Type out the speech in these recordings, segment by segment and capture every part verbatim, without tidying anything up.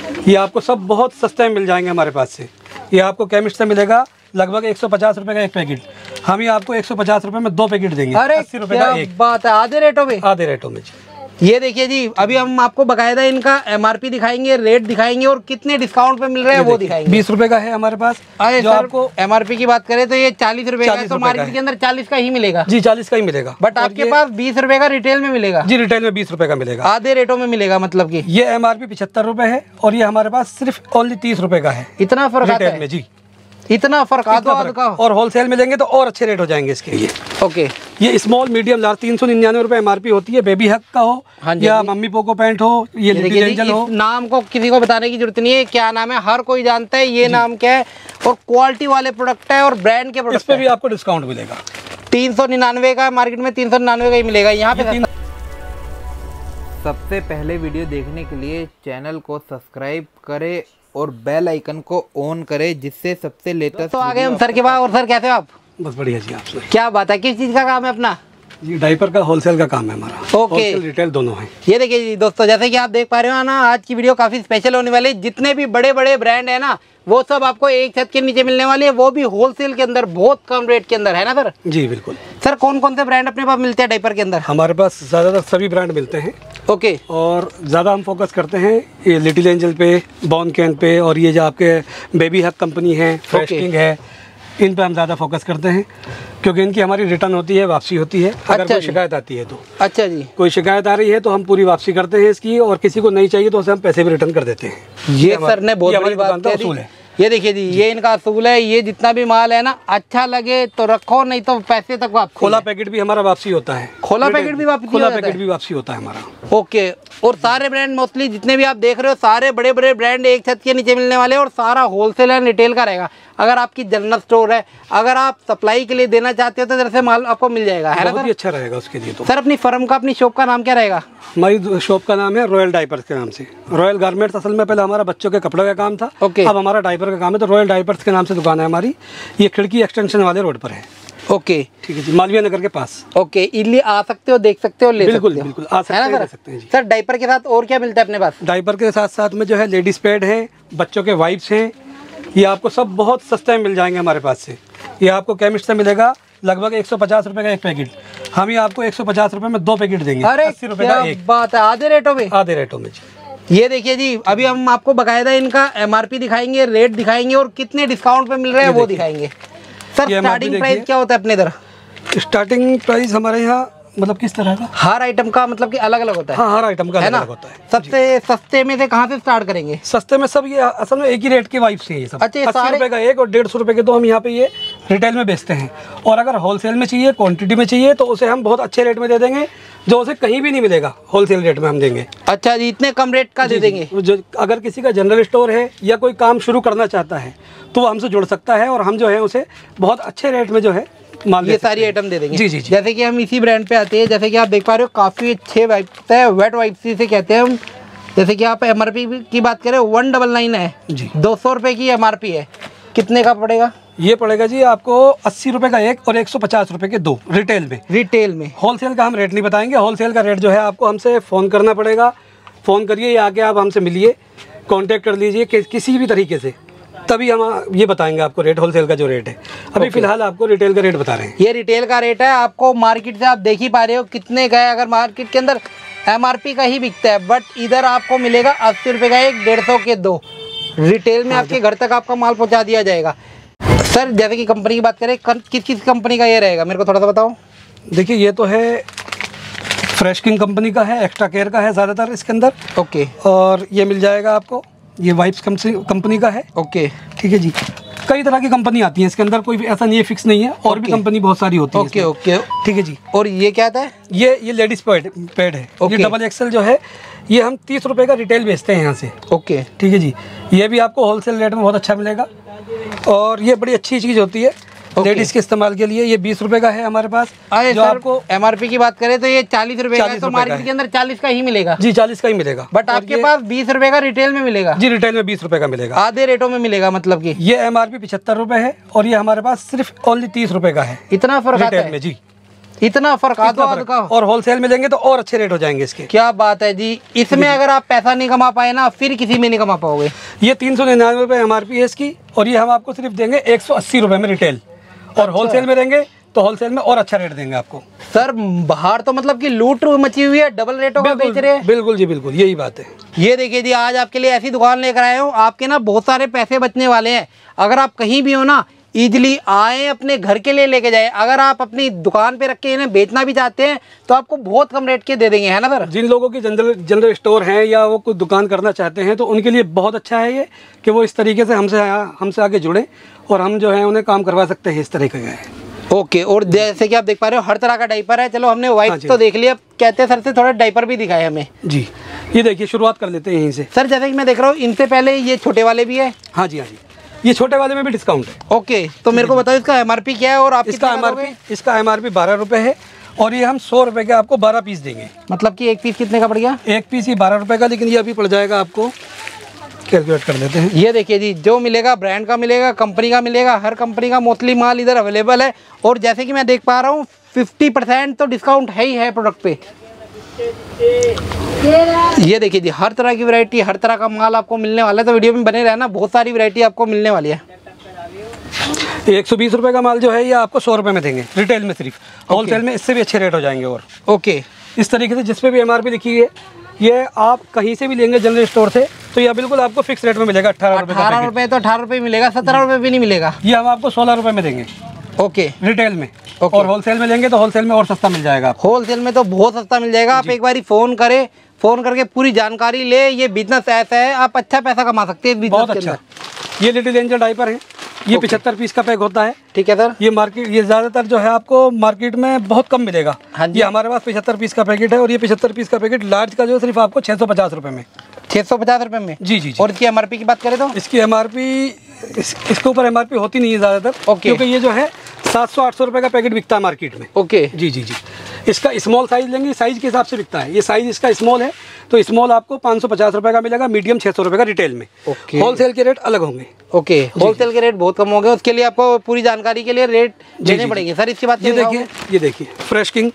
ये आपको सब बहुत सस्ते में मिल जाएंगे हमारे पास से। ये आपको केमिस्ट से मिलेगा लगभग एक सौ पचास रुपए का एक पैकेट, हम ही आपको एक सौ पचास रुपए में दो पैकेट देंगे। अरे अस्सी रुपए का एक। बात है, आधे रेटों में आधे रेटों में। ये देखिए जी, अभी हम आपको बकायदा इनका एमआरपी दिखाएंगे, रेट दिखाएंगे और कितने डिस्काउंट पे मिल रहे हैं वो दिखाएंगे। बीस रुपए का है हमारे पास। अरे जो सर, आपको एमआरपी की बात करें तो ये चालीस रुपए का है, तो मार्केट के अंदर चालीस का ही मिलेगा। जी चालीस का ही मिलेगा, बट आपके पास बीस रुपए का रिटेल में मिलेगा। जी रिटेल में बीस रुपए का मिलेगा, आधे रेटों में मिलेगा। मतलब की ये एमआरपी पिछहत्तर रुपए है और ये हमारे पास सिर्फ ओनली तीस रुपए का है। इतना फर्क आता है में? जी इतना फर्क आता है। और होलसेल में लेंगे तो और अच्छे रेट हो जाएंगे इसके लिए। ओके, ये स्मॉल मीडियम लार्ज तीन सौ निन्यानवे रुपए एमआरपी होती है। बेबी हक का हो या मम्मी पोको पैंट हो, ये लिटिल एंजल हो। नाम को किसी को बताने की जरूरत नहीं है, क्या नाम है हर कोई जानता है ये नाम क्या है, और क्वालिटी वाले प्रोडक्ट है और ब्रांड के प्रोडक्ट। इस पे भी आपको डिस्काउंट मिलेगा। तीन सौ निन्यानवे का मार्केट में तीन सौ निन्यानवे का ही मिलेगा यहाँ पे। सबसे पहले वीडियो देखने के लिए चैनल को सब्सक्राइब करें और बेल आइकन को ऑन करें, जिससे सबसे लेटेस्ट। तो आगे हम सर के पास। और सर कैसे हो आप? बस बढ़िया जी। आपसे क्या बात है, किस चीज़ का काम है अपना? ये डायपर का होलसेल का काम है हमारा। ओके, होलसेल रिटेल दोनों है। ये देखिए जी दोस्तों, जैसे कि आप देख पा रहे हो ना, आज की वीडियो काफ़ी स्पेशल होने वाली है। जितने भी बड़े बड़े ब्रांड है ना, वो सब आपको एक छत के नीचे मिलने वाले हैं, वो भी होलसेल के अंदर, बहुत कम रेट के अंदर, है ना सर? जी बिल्कुल। सर कौन कौन से ब्रांड अपने पास मिलते हैं डायपर के अंदर? हमारे पास ज़्यादातर सभी ब्रांड मिलते हैं। ओके, और ज़्यादा हम फोकस करते हैं ये लिटिल एंजल पे, बॉर्न कैन पे, और ये जो आपके बेबी हक कंपनी है, फ्रेश किंग है, इन पे हम ज़्यादा फोकस करते हैं, क्योंकि इनकी हमारी रिटर्न होती है, वापसी होती है। अगर अच्छा कोई जी। शिकायत आती है तो। अच्छा जी। कोई शिकायत आ रही है तो हम पूरी वापसी करते हैं इसकी, और किसी को नहीं चाहिए तो उसे हम पैसे भी रिटर्न कर देते हैं। ये सर ने बहुत बड़ी बात कह दी। ये देखिए जी, ये इनका असूल है। ये जितना भी माल है ना, अच्छा लगे तो रखो, नहीं तो पैसे तक वापसी। खोला पैकेट भी हमारा वापसी होता है। खोला पैकेट भी वापसी खोला पैकेट भी वापसी होता है हमारा। ओके, और सारे ब्रांड मोस्टली जितने भी आप देख रहे हो, सारे बड़े बड़े ब्रांड एक छत के नीचे मिलने वाले हैं, और सारा होलसेल एंड रिटेल का रहेगा। अगर आपकी जनरल स्टोर है, अगर आप सप्लाई के लिए देना चाहते हो तो जैसे माल आपको मिल जाएगा, है ना? बहुत ही अच्छा रहेगा उसके लिए तो। सर अपनी फर्म का, अपनी शॉप का नाम क्या रहेगा? हमारी शॉप का नाम है रॉयल डायपर्स के नाम से। रॉयल गारमेंट्स असल में पहले हमारा बच्चों के कपड़ों का काम था। ओके, अब हमारा डायपर का काम है, तो रॉयल डायपर्स के नाम से दुकान है हमारी। ये खिड़की एक्सटेंशन वाले रोड पर है। ओके ठीक है जी, मालवीय नगर के पास। ओके, इली आ सकते हो, देख सकते हो, ले बिल्कुल सकते हो। बिल्कुल आ सकते हैं, ले सकते हैं जी। सर डायपर के साथ और क्या मिलता है अपने पास? डायपर के साथ साथ में जो है लेडीज पैड है, बच्चों के वाइप्स हैं, ये आपको सब बहुत सस्ते में मिल जाएंगे हमारे पास से। ये आपको केमिस्ट से मिलेगा लगभग एक सौ पचास रुपए का एक पैकेट, हम ही आपको एक सौ पचास रुपए में दो पैकेट देंगे। अरे अस्सी रुपए का एक। बात है, आधे रेटों में। आधे रेटों में जी। ये देखिए जी, अभी हम आपको बकायदा इनका एमआरपी दिखाएंगे, रेट दिखाएंगे और कितने डिस्काउंट पे मिल रहे हैं वो दिखाएंगे। सर स्टार्टिंग प्राइस क्या होता है अपने इधर? स्टार्टिंग प्राइस हमारे यहाँ मतलब किस तरह का? हर आइटम का मतलब कि अलग अलग होता है। हाँ, हर आइटम का अलग अलग होता है। सबसे सस्ते में से कहाँ से स्टार्ट करेंगे? सस्ते में सब ये असल में एक ही रेट के वाइप्स हैं ये सब। अच्छा, अस्सी रुपए का एक और डेढ़ सौ रुपए के दो हम यहाँ पे ये रिटेल में बेचते हैं। और अगर होलसेल में चाहिए, क्वांटिटी में चाहिए, तो उसे हम बहुत अच्छे रेट में दे देंगे, जो उसे कहीं भी नहीं मिलेगा। होलसेल रेट में हम देंगे। अच्छा जी, इतने कम रेट का दे देंगे? जो अगर किसी का जनरल स्टोर है या कोई काम शुरू करना चाहता है तो वो हमसे जुड़ सकता है, और हम जो है उसे बहुत अच्छे रेट में जो है ये सारी आइटम दे देंगे। जी जी जी। जैसे कि हम इसी ब्रांड पे आते हैं, जैसे कि आप देख पा रहे हो, काफ़ी अच्छे वाइप्स है, वेट वाइप्स से कहते हैं हम। जैसे कि आप एमआरपी की बात करें, वन डबल नाइन है जी, दो सौ रुपये की एमआरपी है। कितने का पड़ेगा? ये पड़ेगा जी आपको अस्सी रुपए का एक और एक सौ पचास रुपए के दो रिटेल में। रिटेल में। होलसेल का हम रेट नहीं बताएंगे। होलसेल का रेट जो है आपको हमसे फ़ोन करना पड़ेगा। फ़ोन करिए या आके आप हमसे मिलिए, कांटेक्ट कर लीजिए कि, किसी भी तरीके से, तभी हम ये बताएंगे आपको रेट, होलसेल का जो रेट है। अभी फिलहाल आपको रिटेल का रेट बता रहे हैं। ये रिटेल का रेट है। आपको मार्केट से आप देख ही पा रहे हो कितने का है। अगर मार्केट के अंदर एमआरपी का ही बिकता है, बट इधर आपको मिलेगा अस्सी रुपये का एक, डेढ़ सौ के दो। रिटेल में आपके घर तक आपका माल पहुंचा दिया जाएगा। सर जैसे कि कंपनी की बात करें, किस किस कंपनी का ये रहेगा, मेरे को थोड़ा सा बताओ। देखिए ये तो है फ्रेश किंग कंपनी का है, एक्स्ट्रा केयर का है ज़्यादातर इसके अंदर। ओके, और ये मिल जाएगा आपको, ये वाइप्स कंपनी का है। ओके ठीक है जी। कई तरह की कंपनी आती है इसके अंदर, कोई ऐसा नहीं है, फिक्स नहीं है। और भी कंपनी बहुत सारी होती है। ओके ओके, ठीक है जी। और ये क्या था? ये ये लेडीज पैड पैड है। ये डबल एक्सल जो है, ये हम तीस रुपए का रिटेल बेचते हैं यहाँ से। ओके, ठीक है जी। ये भी आपको होलसेल रेट में बहुत अच्छा मिलेगा, और ये बड़ी अच्छी चीज़ होती है लेडीज के इस्तेमाल के लिए। ये बीस रुपए का है हमारे पास। जो सर, आपको एमआरपी की बात करें तो ये चालीस रुपए का है, तो मार्केट के अंदर चालीस का ही मिलेगा। जी चालीस का ही मिलेगा, बट आपके पास बीस रुपए का रिटेल में मिलेगा। जी रिटेल में बीस रुपए का मिलेगा, आधे रेटों में मिलेगा। मतलब कि ये एमआरपी पिछहत्तर रुपए है और ये हमारे पास सिर्फ ओनली तीस रुपए का है। इतना फर्क आता है में जी। इतना फर्क आधा इतना आधा फर्क। का। और होलसेल में लेंगे तो और अच्छे रेट हो जाएंगे इसके। क्या बात है जी। इसमें अगर आप पैसा नहीं कमा पाए ना, फिर किसी में नहीं कमा पाओगे। ये तीन सौ निन्यानवे रुपये एम आर पी है इसकी, और ये हम आपको सिर्फ देंगे एक सौ अस्सी रुपये में रिटेल। और होलसेल में लेंगे तो होलसेल में और अच्छा रेट देंगे आपको। सर बाहर तो मतलब कि लूट मची हुई है, डबल रेटों का बेच रहे हैं। बिल्कुल जी बिल्कुल, यही बात है। ये देखिए जी, आज आपके लिए ऐसी दुकान लेकर आए हूँ, आपके ना बहुत सारे पैसे बचने वाले हैं। अगर आप कहीं भी हो ना, इजीली आए, अपने घर के लिए लेके जाए। अगर आप अपनी दुकान पे रख के इन्हें बेचना भी चाहते हैं तो आपको बहुत कम रेट के दे देंगे, है ना सर। जिन लोगों की जनरल जनरल स्टोर हैं या वो कुछ दुकान करना चाहते हैं तो उनके लिए बहुत अच्छा है ये कि वो इस तरीके से हमसे हमसे आगे जुड़े, और हम जो है उन्हें काम करवा सकते हैं इस तरीके का है। ओके। और जैसे कि आप देख पा रहे हो हर तरह का डाइपर है। चलो हमने वाइट हाँ जी। तो देख लिया, कहते हैं सर से थोड़ा डाइपर भी दिखाए हमें। जी, ये देखिए शुरुआत कर लेते हैं यहीं से। सर जैसे कि मैं देख रहा हूँ, इनसे पहले ये छोटे वाले भी है। हाँ जी हाँ जी, ये छोटे वाले में भी डिस्काउंट है। ओके, तो मेरे को बताओ इसका एमआरपी क्या है और आप इसका कितना एमआरपी दोगे? इसका एमआरपी बारह रुपये है, और ये हम सौ रुपये के आपको बारह पीस देंगे। मतलब कि एक पीस कितने का पड़ गया? एक पीस ये बारह रुपये का, लेकिन ये अभी पड़ जाएगा आपको, कैलकुलेट कर लेते हैं। ये देखिए जी, जो मिलेगा ब्रांड का मिलेगा, कंपनी का मिलेगा। हर कंपनी का मोस्टली माल इधर अवेलेबल है। और जैसे कि मैं देख पा रहा हूँ फिफ्टी परसेंट तो डिस्काउंट है ही है प्रोडक्ट पे। ये देखिए जी, हर तरह की वैरायटी, हर तरह का माल आपको मिलने वाला है। तो वीडियो में बने रहना, बहुत सारी वैरायटी आपको मिलने वाली है। एक सौ बीस रुपये का माल जो है ये आपको सौ रुपये में देंगे रिटेल में सिर्फ। होलसेल में इससे भी अच्छे रेट हो जाएंगे। और ओके, इस तरीके से जिस पे भी एमआरपी लिखी है, ये आप कहीं से भी लेंगे जनरल स्टोर से तो यह बिल्कुल आपको फिक्स रेट में मिलेगा। अठारह रुपये का अठारह पैकेट। रुपये तो अठारह रुपये मिलेगा, सत्रह रुपये भी नहीं मिलेगा। ये हम आपको सोलह रुपये में देंगे ओके, रिटेल में। ओके। और होलसेल में लेंगे तो होलसेल में और सस्ता मिल जाएगा आपको। होलसेल में तो बहुत सस्ता मिल जाएगा। आप एक बार फ़ोन करें, फ़ोन करके पूरी जानकारी ले। ये बिजनेस ऐसा है, आप अच्छा पैसा कमा सकते हैं बहुत बिजनेस के अच्छा। अंदर। ये लिटिल एंजल डाइपर है, ये पिछहत्तर पीस का पैक होता है। ठीक है सर। ये मार्केट ये ज़्यादातर जो है आपको मार्केट में बहुत कम मिलेगा। हाँ जी। ये हमारे पास पिछहत्तर पीस का पैकेट है, और ये पिछहत्तर पीस का पैकेट लार्ज का जो है सिर्फ आपको छः सौ पचास रुपये में। छः सौ पचास रुपये में? जी जी जी। और इसकी एमआरपी की बात करें तो? इसकी एमआरपी इस, इसके ऊपर एमआरपी होती नहीं है ज़्यादातर। ओके। क्योंकि ये जो है सात सौ आठ सौ रुपये का पैकेट बिकता है मार्केट में। ओके जी जी जी। इसका स्मॉल साइज़ लेंगे, साइज़ के हिसाब से बिकता है। ये साइज़ इसका स्मॉल है तो स्मॉल आपको पाँच सौ पचास रुपये का मिलेगा, मीडियम छः सौ रुपये का रिटेल में। ओके। होलसेल के रेट अलग होंगे। ओके, होलसेल के रेट बहुत कम हो गए। उसके लिए आपको पूरी जानकारी के लिए रेट देने जी। पड़ेंगे। सर इसकी बात ये करें देखिए, ये देखिए फ्रेश किंग,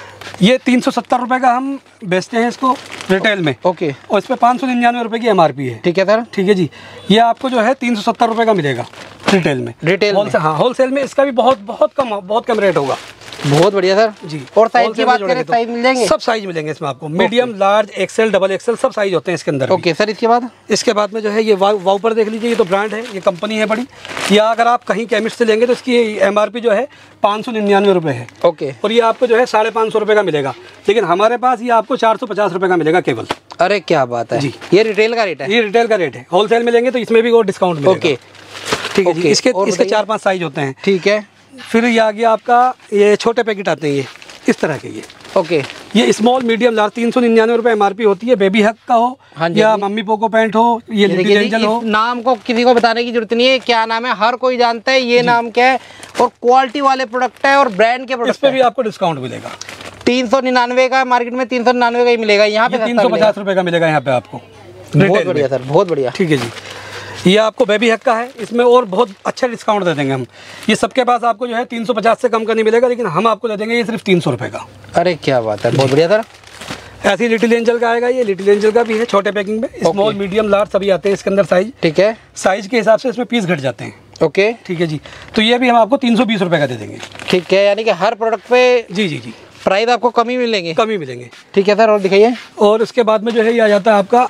ये तीन सौ सत्तर रुपये का हम बेचते हैं इसको रिटेल में। ओके। और इस पर पाँच सौ निन्यानवे रुपये की एमआरपी है। ठीक है सर। ठीक है जी। ये आपको जो है तीन सौ सत्तर रुपये का मिलेगा रिटेल में। रिटेल में? हाँ, होलसेल में इसका भी बहुत बहुत कम बहुत कम रेट होगा। बहुत बढ़िया सर जी। और साइज की होलसेल बात में करें, जोड़ेंगे तो साइज मिल जाएंगे? सब साइज मिलेंगे इसमें आपको, medium, large, XL, double XL, सब साइज होते हैं इसके अंदर भी। ओके सर, इसके बाद? इसके बाद में जो है ये वाउ वाउपर देख लीजिए, ये तो ब्रांड है, ये कंपनी है बड़ी। या अगर आप कहीं केमिस्ट से लेंगे तो इसकी एमआरपी जो है पाँच सौ निन्यानवे रुपये है। ओके। और ये आपको जो है साढ़े पाँच सौ रुपये का मिलेगा, लेकिन हमारे पास ये आपको चार सौ पचास रुपये का मिलेगा केवल। अरे क्या बात है जी। ये रिटेल का रेट है? ये रिटेल का रेट है। होलसेल में लेंगे तो इसमें भी और डिस्काउंट मिलेगा। ओके ठीक है जी। ओके, इसके और इसके बताइए? चार पांच साइज होते हैं। ठीक है। फिर ये आ गया आपका, ये छोटे पैकेट आते हैं, ये इस तरह के। ये ओके। ये स्मॉल, मीडियम, लार्ज, तीन सौ निन्यानवे रुपये एमआरपी होती है। बेबी हक का हो हाँ जी, या हाँ जी। मम्मी पोको पैंट हो, ये ये लिटिल देखिए जी, एंजल हो। इस नाम को किसी को बताने की जरूरत नहीं है, क्या नाम है हर कोई जानता है ये नाम क्या है। और क्वालिटी वाले प्रोडक्ट है और ब्रांड के इस प्रोडक्ट पे है। भी आपको डिस्काउंट मिलेगा। तीन सौ निन्यानवे का मार्केट में तीन सौ निन्यानवे का ही मिलेगा, यहाँ पे तीन सौ पचास रुपये का मिलेगा यहाँ पे आपको। बहुत रिटेल बढ़िया में। सर, बहुत बढ़िया। ठीक है जी। ये आपको बेबी हक का है, इसमें और बहुत अच्छा डिस्काउंट दे देंगे हम। ये सबके पास आपको जो है तीन सौ पचास से कम का नहीं मिलेगा, लेकिन हम आपको दे देंगे ये सिर्फ तीन सौ रुपये का। अरे क्या बात है, बहुत बढ़िया सर। ऐसे ही लिटिल एंजल का आएगा, ये लिटिल एंजल का भी है छोटे पैकिंग में। स्मॉल, मीडियम, लार्ज सभी आते हैं इसके अंदर साइज। ठीक है। साइज के हिसाब से इसमें पीस घट जाते हैं। ओके। ठीक है जी। तो ये भी हम आपको तीन सौ बीस रुपये का दे देंगे। ठीक है, यानी कि हर प्रोडक्ट पे जी जी जी, प्राइस आपको कम ही मिलेंगे। कम ही मिलेंगे। ठीक है सर, और दिखाइए। और उसके बाद में जो है ये आ जाता है आपका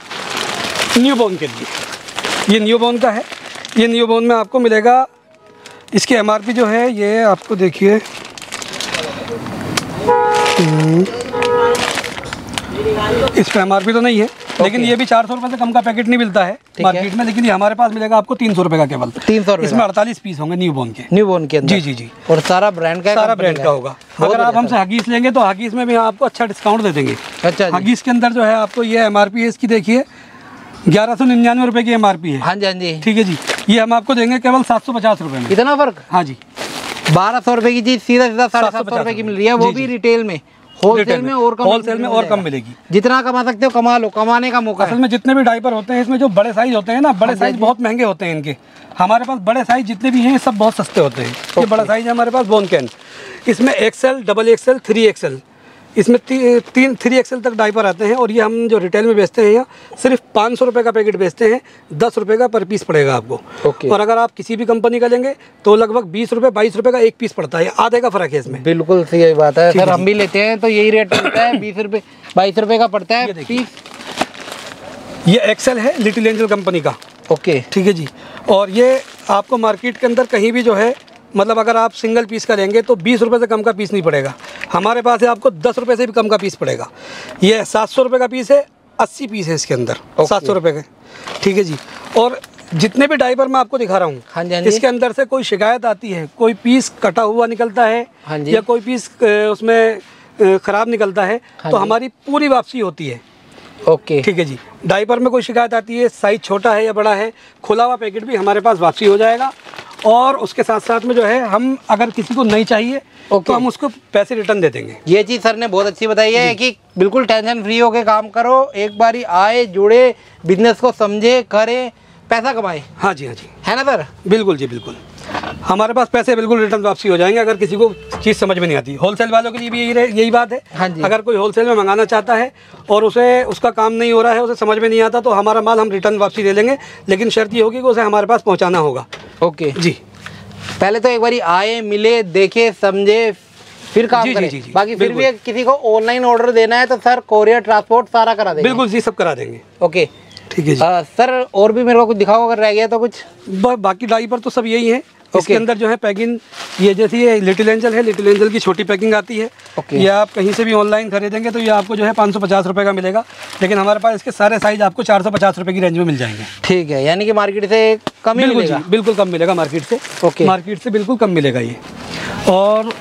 न्यू बॉर्न के लिए। ये न्यू बॉर्न का है। ये न्यू बॉर्न में आपको मिलेगा, इसकी एमआरपी जो है ये आपको देखिए, इस पर एमआरपी तो नहीं है, लेकिन ये भी चार सौ रुपये से कम का पैकेट नहीं मिलता है मार्केट में, लेकिन ये हमारे पास मिलेगा आपको तीन सौ रुपये का केवल। तीन सौ रुपये इसमें अड़तालीस पीस होंगे न्यू बॉर्न के। न्यू बोर्न के अंदर? जी जी जी। और सारा ब्रांड का है, सारा कंपनी ब्रांड का होगा। बहुत अगर आप बढ़िया हमसे हगीस लेंगे तो हगीस में भी आपको अच्छा डिस्काउंट दे देंगे। अच्छा जी। हगीस के अंदर जो है आपको ये एमआरपी है इसकी देखिए ग्यारह सौ निन्यानवे रुपये की एमआरपी है। हाँ जी, हाँ जी। ठीक है जी। ये हम आपको देंगे केवल सात सौ पचास रुपये में। इतना फर्क? हाँ जी। बारह सौ रुपए की चीज सीधा सीधा साढ़े सात सौ रुपए की मिल रही है, वो जी, भी जी। रिटेल में। होलसेल में और कम, होलसेल में और कम मिलेगी। जितना कमा सकते हो कमा लो, कमाने का मौका असल है। में जितने भी डायपर होते हैं इसमें जो बड़े साइज होते हैं ना, बड़े साइज बहुत महंगे होते हैं इनके। हमारे पास बड़े साइज जितने भी हैं सब बहुत सस्ते होते हैं। ये बड़ा साइज है हमारे पास बोन कैन। इसमें XL, double XL, three XL, इसमें ती, तीन थ्री एक्सेल तक डायपर आते हैं। और ये हम जो रिटेल में बेचते हैं यहाँ सिर्फ पाँच सौ रुपये का पैकेट बेचते हैं, दस रुपये का पर पीस पड़ेगा आपको। ओके। और अगर आप किसी भी कंपनी का लेंगे तो लगभग बीस रुपये बाईस रुपये का एक पीस पड़ता है, आधे का फ़र्क है इसमें। बिल्कुल सही बात है सर, हम भी लेते हैं तो यही रेट मिलता है, बीस रुपये बाईस रुपये का पड़ता है पीस। ये एक्सेल है लिटिल एंजल कंपनी का। ओके, ठीक है जी। और ये आपको मार्केट के अंदर कहीं भी जो है, मतलब अगर आप सिंगल पीस का लेंगे तो बीस रुपये से कम का पीस नहीं पड़ेगा। हमारे पास है आपको दस रुपये से भी कम का पीस पड़ेगा। ये सात सौ रुपये का पीस है, अस्सी पीस है इसके अंदर, सात सौ रुपये के। ठीक है जी। और जितने भी डायपर मैं आपको दिखा रहा हूँ, हाँ जी, हाँ जी। इसके अंदर से कोई शिकायत आती है, कोई पीस कटा हुआ निकलता है, हाँ जी, या कोई पीस उसमें ख़राब निकलता है, हाँ तो जी। हमारी पूरी वापसी होती है। ओके, ठीक है जी। डायपर में कोई शिकायत आती है, साइज़ छोटा है या बड़ा है, खुला हुआ पैकेट भी हमारे पास वापसी हो जाएगा। और उसके साथ साथ में जो है, हम अगर किसी को नहीं चाहिए तो हम उसको पैसे रिटर्न दे देंगे। ये चीज़ सर ने बहुत अच्छी बताई है कि बिल्कुल टेंशन फ्री होके काम करो, एक बारी आए, जुड़े, बिजनेस को समझे, करे, पैसा कमाए। हाँ जी, हाँ जी, है ना सर? बिल्कुल जी, बिल्कुल। हमारे पास पैसे बिल्कुल रिटर्न वापसी हो जाएंगे अगर किसी को चीज़ समझ में नहीं आती। होलसेल वालों के लिए भी यही रहे- यही बात है। हाँ जी। अगर कोई होलसेल में मंगाना चाहता है और उसे उसका काम नहीं हो रहा है, उसे समझ में नहीं आता, तो हमारा माल हम रिटर्न वापसी दे लेंगे, लेकिन शर्त ये होगी कि उसे हमारे पास पहुँचाना होगा। ओके जी। पहले तो एक बारी आए, मिले, देखे, समझे, फिर काम जी, करें। जी, जी, जी, बाकी फिर भी बिल्कुल। किसी को ऑनलाइन ऑर्डर देना है तो सर कोरियर ट्रांसपोर्ट सारा करा देंगे। बिल्कुल जी, सब करा देंगे। ओके, ठीक है जी। आ, सर और भी मेरे को कुछ दिखाओ अगर रह गया तो कुछ। ब- बाकी डायपर तो सब यही है। इसके ओके। अंदर जो है पैकिंग, ये जैसी ये लिटिल एंजल है, लिटिल एंजल की छोटी पैकिंग आती है। ओके। ये आप कहीं से भी ऑनलाइन खरीदेंगे तो ये आपको जो है पाँच सौ पचास रुपये का मिलेगा, लेकिन हमारे पास इसके सारे साइज आपको चार सौ पचास रुपये की रेंज में मिल जाएंगे। ठीक है, यानी कि मार्केट से कम ही बिल्कुल मिलेगा। जी, बिल्कुल कम मिलेगा मार्केट से। ओके। मार्केट से बिल्कुल कम मिलेगा ये। और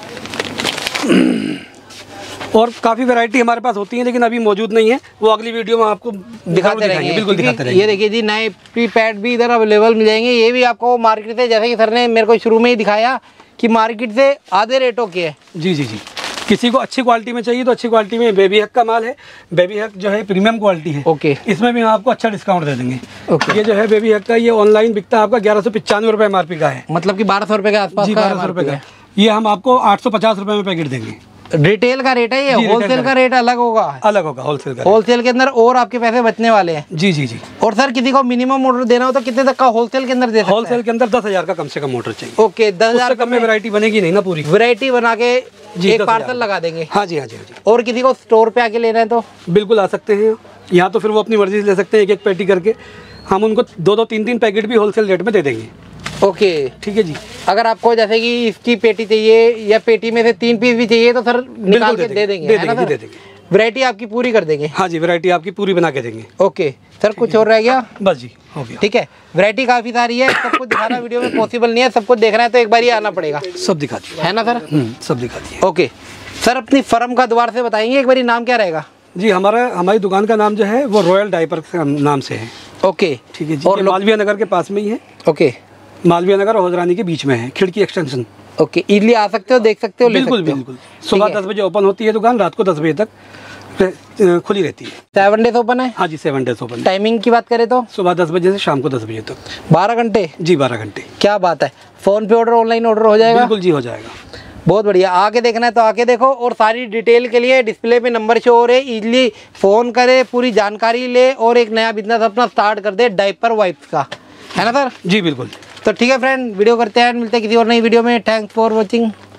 और काफ़ी वैरायटी हमारे पास होती है, लेकिन अभी मौजूद नहीं है, वो अगली वीडियो में आपको दिखाते रहेंगे। बिल्कुल दिखाते क्योंकि रहेंगे। ये देखिए जी, नए प्री पैड भी इधर अवेलेबल मिल जाएंगे। ये भी आपको मार्केट से, जैसे कि सर ने मेरे को शुरू में ही दिखाया कि मार्केट से आधे रेटों के है। जी जी जी। किसी को अच्छी क्वालिटी में चाहिए तो अच्छी क्वालिटी में बेबी हक का माल है। बेबी हक जो है प्रीमियम क्वालिटी है। ओके। इसमें भी हम आपको अच्छा डिस्काउंट दे देंगे। ओके। ये जो है बेबी हक का, ये ऑनलाइन बिकता है आपका ग्यारह सौ पचानवे रुपये एम आर पी का है। मतलब कि बारह सौ रुपये के आसपास जी, का बारह सौ रुपये का। ये हम आपको आठ सौ पचास रुपये में पैकेट देंगे। रिटेल का रेट है ये, जी, रिटेल होलसेल का का रेट अलग होगा। अलग होगा होलसेल का। होलसेल के अंदर और आपके पैसे बचने वाले हैं। जी जी जी। और सर किसी को मिनिमम ऑर्डर देना हो तो कितने तक का होलसेल के अंदर दे सकते हैं? होलसेल के अंदर दस हजार का कम से कम ऑर्डर चाहिए। ओके, दस हजार कम में वैरायटी बनेगी नहीं ना पूरी। वैरायटी बना के जी, एक दस पार्सल हजार। लगा देंगे। हाँ जी, हाँ जी, हाँ जी। और किसी को स्टोर पे आके लेना है तो बिल्कुल आ सकते हैं यहाँ, तो फिर वो अपनी मर्जी से ले सकते हैं, एक एक पेटी करके। हम उनको दो दो तीन तीन पैकेट भी होलसेल रेट में दे देंगे। ओके, ठीक है जी। अगर आपको जैसे कि इसकी पेटी चाहिए या पेटी में से तीन पीस भी चाहिए तो सर निकाल के दे देंगे, दे है ना देंगे, सर? दे देंगे। वैरायटी आपकी पूरी कर देंगे। हाँ जी, वैरायटी आपकी पूरी बना के देंगे। ओके सर, कुछ और रह गया? बस जी, हो गया। ठीक है, वैरायटी काफ़ी सारी है, सब कुछ दिखाना वीडियो में पॉसिबल नहीं है, सब कुछ देखना है तो एक बार ही आना पड़ेगा। सब दिखा दिए, है ना सर? हम्म, सब दिखा दिए। ओके सर, अपनी फर्म का दोबारा से बताएंगे एक बार, नाम क्या रहेगा? जी, हमारा हमारी दुकान का नाम जो है वो रॉयल डायपर के नाम से है। ओके, ठीक है जी। और मालवीय नगर के पास में ही है। ओके, मालवीय नगर और होजरानी के बीच में है, खिड़की एक्सटेंशन। ओके, इजली आ सकते हो, देख सकते हो, ले बिल्कुल सकते हो। बिल्कुल। सुबह दस बजे ओपन होती है दुकान, रात को दस बजे तक रह- खुली रहती है। सेवन डेज ओपन है? हाँ जी, सेवन डेज ओपन। टाइमिंग की बात करें तो सुबह दस बजे से शाम को दस बजे तक। बारह घंटे? जी, बारह घंटे। क्या बात है। फ़ोन पे ऑर्डर, ऑनलाइन ऑर्डर हो जाएगा? बिल्कुल जी, हो जाएगा। बहुत बढ़िया। आके देखना है तो आके देखो, और सारी डिटेल के लिए डिस्प्ले पे नंबर शो हो रहे, इजली फ़ोन करे, पूरी जानकारी ले और एक नया बिजनेस अपना स्टार्ट कर दे डायपर वाइप्स का। है ना सर? जी बिल्कुल। तो ठीक है फ्रेंड, वीडियो करते हैं, मिलते हैं किसी और नई वीडियो में। Thanks for watching.